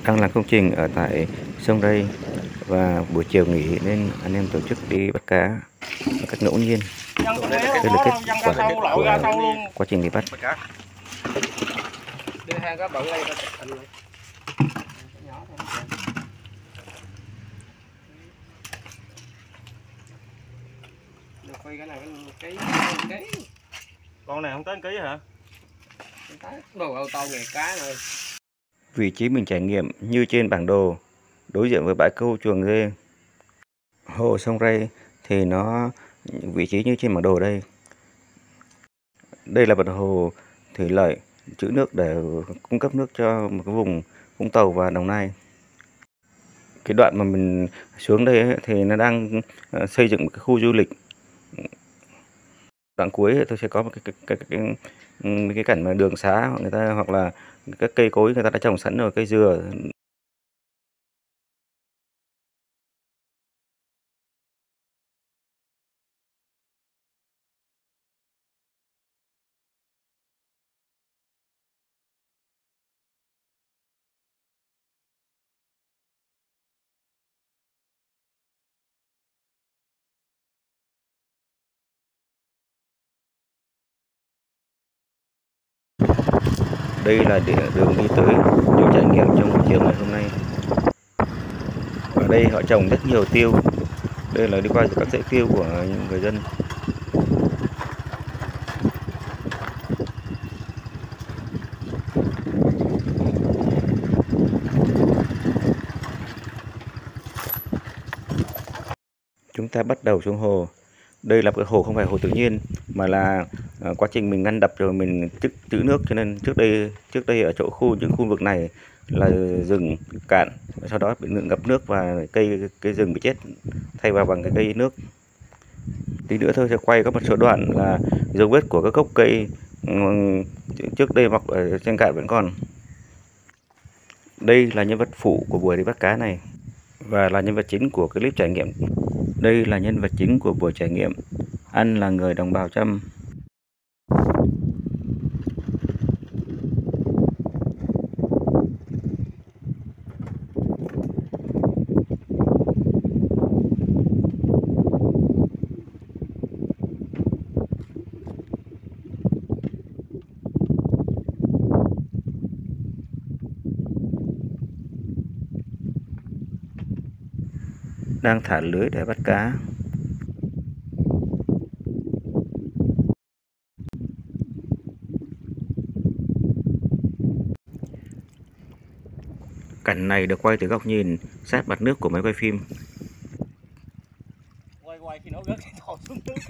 Đang làm công trình ở tại sông Ray và buổi chiều nghỉ nên anh em tổ chức đi bắt cá một cách ngẫu nhiên. Đây là kết quả của quá trình bị bắt. Con này không tới 1 ký hả? Vị trí mình trải nghiệm như trên bản đồ, đối diện với bãi câu chuồng dê. Hồ sông Ray thì nó vị trí như trên bản đồ đây. Đây là một hồ thủy lợi trữ nước để cung cấp nước cho một cái vùng Vũng Tàu và Đồng Nai. Cái đoạn mà mình xuống đây ấy, thì nó đang xây dựng một cái khu du lịch. Đoạn cuối tôi sẽ có một cái cảnh mà đường xá người ta hoặc là các cây cối người ta đã trồng sẵn rồi, cây dừa. Đây là đường đi tới chỗ trải nghiệm trong buổi chiều ngày hôm nay. Ở đây họ trồng rất nhiều tiêu. Đây là đi qua các dãy tiêu của người dân. Chúng ta bắt đầu xuống hồ. Đây là một cái hồ không phải hồ tự nhiên mà là quá trình mình ngăn đập rồi mình trữ nước, cho nên trước đây ở những khu vực này là rừng cạn, sau đó bị ngập nước và cây rừng bị chết thay vào bằng cái cây nước. Tí nữa tôi sẽ quay có một số đoạn là dấu vết của các gốc cây trước đây mọc ở trên cạn vẫn còn. Đây là nhân vật phụ của buổi đi bắt cá này và là nhân vật chính của clip trải nghiệm. Đây là nhân vật chính của buổi trải nghiệm. Anh là người đồng bào Chăm. Đang thả lưới để bắt cá. Cảnh này được quay từ góc nhìn sát mặt nước của máy quay phim. Quay khi nó rớt cái thò xuống nước.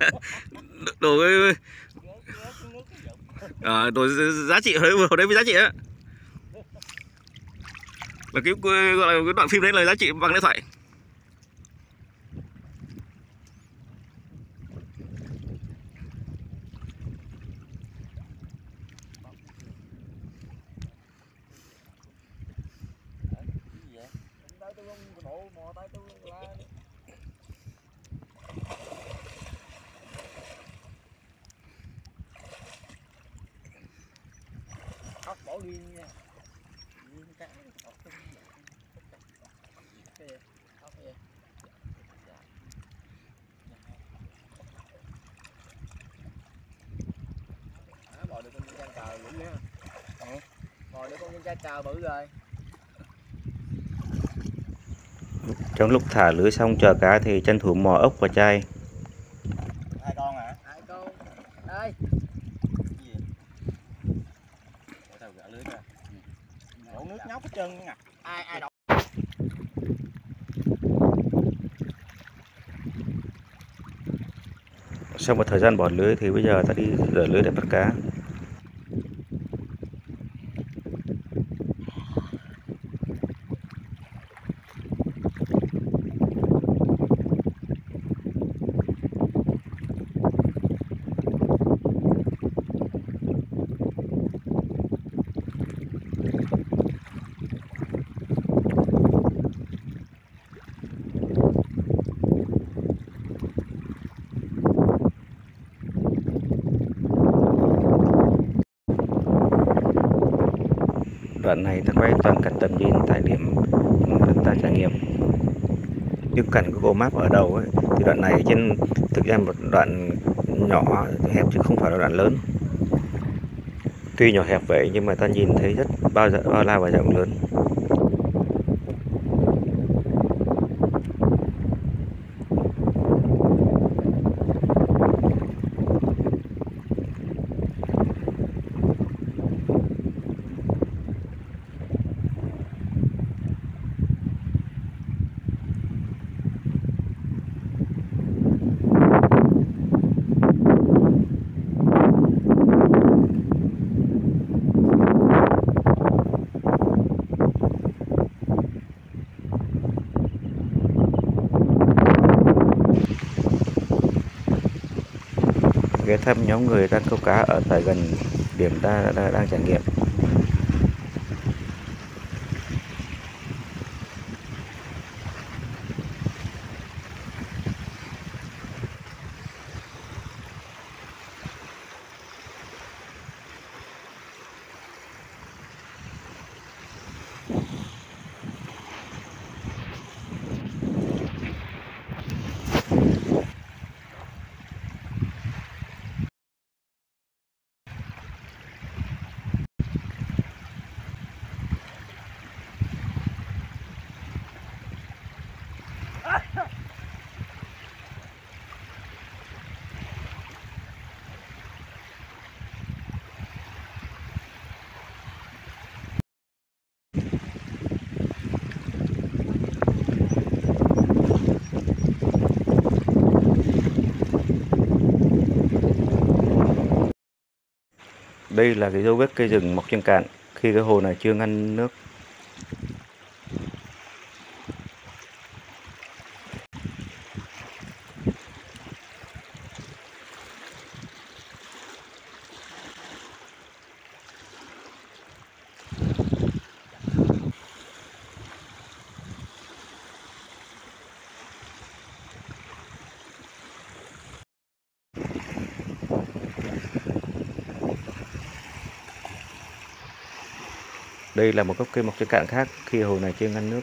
Đồ giá trị hồi đấy với giá trị á. Là gọi là cái đoạn phim đấy là giá trị bằng điện thoại. Bỏ riêng nha. Bò được con cha cờ bự nha. Bò được con cha cờ bự rồi. Trong lúc thả lưới xong chờ cá thì tranh thủ mò ốc và chai. 2 con hả? 2 con. Đây. Cái gì? Ủa tao gỡ lưới ra. Đổ nước nhóc hết trơn ngập. Ai đổ. Sau một thời gian bỏ lưới thì bây giờ ta đi rửa lưới để bắt cá. đoạn này ta quay toàn cảnh tầm nhìn tại điểm ta trải nghiệm. Những cảnh của Google Maps ở đầu ấy, thì đoạn này trên thực ra một đoạn nhỏ hẹp chứ không phải là đoạn lớn. Tuy nhỏ hẹp vậy nhưng mà ta nhìn thấy rất bao la và rộng lớn. Ghé thăm nhóm người đang câu cá ở tại gần điểm ta đang trải nghiệm. Đây là cái dấu vết cây rừng mọc trên cạn khi cái hồ này chưa ngăn nước. Đây là một gốc cây mọc trên cạn khác khi hồ này chưa ngăn nước.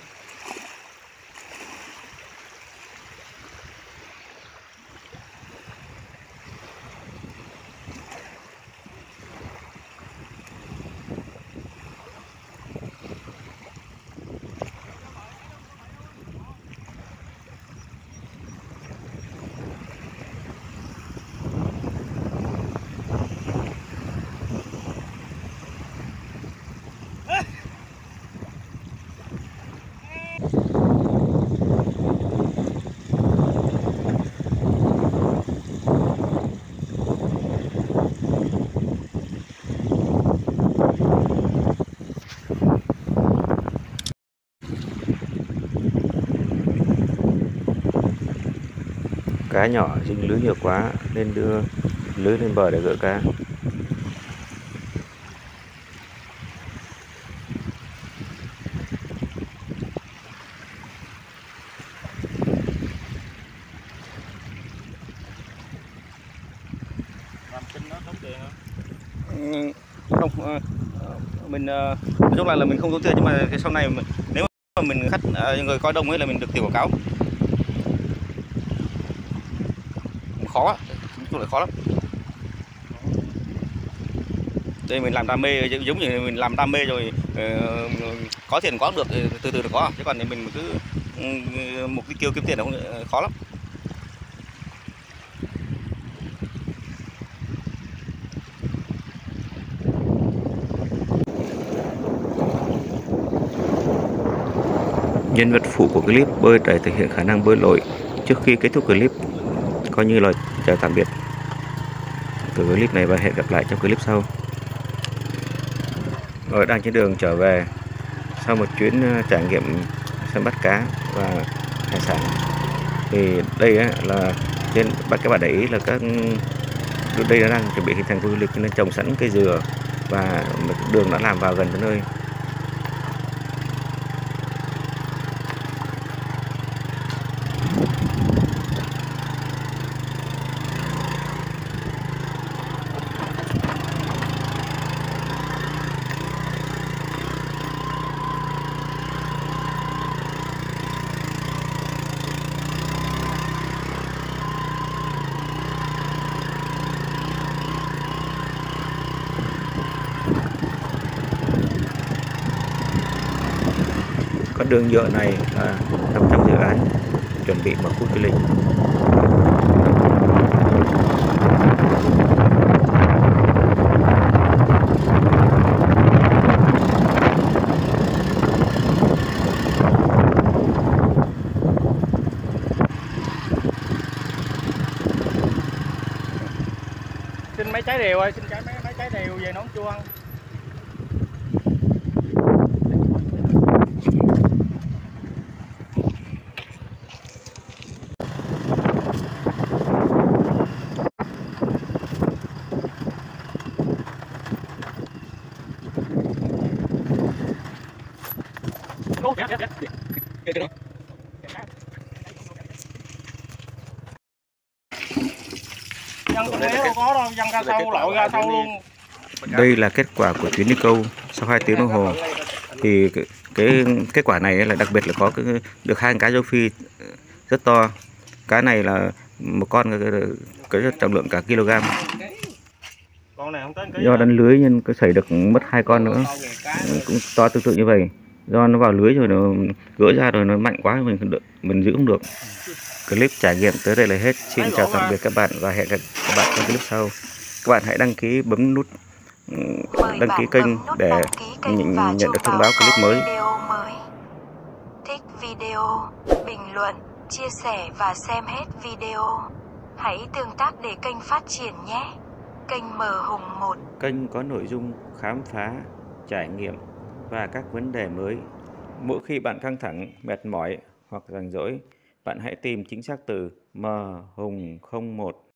Cá nhỏ dính lưới nhiều quá nên đưa lưới lên bờ để gỡ cá. Làm kinh nó tốn tiền không? Mình nói chung là mình không tốn tiền, nhưng mà cái sau này nếu mà mình khách người coi đông ấy là mình được tiền quảng cáo. Khó, nói chung là khó lắm. Đây mình làm đam mê, giống như mình làm đam mê rồi có tiền có được, từ từ được có, chứ còn thì mình cứ mục tiêu kiếm tiền là khó lắm. Nhân vật phụ của clip bơi để thể hiện khả năng bơi lội. Trước khi kết thúc clip, coi như là chào tạm biệt từ clip này và hẹn gặp lại trong clip sau. Tôi đang trên đường trở về sau một chuyến trải nghiệm săn bắt cá và hải sản. Thì đây là trên các bạn để ý là đây nó đang chuẩn bị hình thành khu du lịch nên trồng sẵn cây dừa và một đường đã làm vào gần tới nơi. Con đường nhựa này là nằm trong dự án chuẩn bị mở khu du lịch. Xin mấy trái điều ơi, xin mấy trái điều về nấu chua ăn. Dân con mé đâu có đâu, dân ra sâu lội ra sâu luôn. Đây là kết quả của chuyến đi câu sau 2 tiếng đồng hồ. Thì cái kết quả này là đặc biệt là có được 2 cá rô phi rất to. Cá này là một con cái trọng lượng cả kg. Con này không tới ký. Do đánh lưới nên có xảy được mất 2 con nữa, cũng to tương tự như vậy. Do nó vào lưới rồi nó gỡ ra rồi nó mạnh quá mình giữ không được. Clip trải nghiệm tới đây là hết. Xin chào tạm biệt các bạn và hẹn gặp các bạn trong clip sau. Các bạn hãy đăng ký, bấm nút đăng ký kênh để nhận được thông báo clip mới. Thích video, bình luận, chia sẻ và xem hết video. Hãy tương tác để kênh phát triển nhé. Kênh M Hùng 1. Kênh có nội dung khám phá, trải nghiệm và các vấn đề mới. Mỗi khi bạn căng thẳng, mệt mỏi hoặc rảnh rỗi, bạn hãy tìm chính xác từ M Hùng 01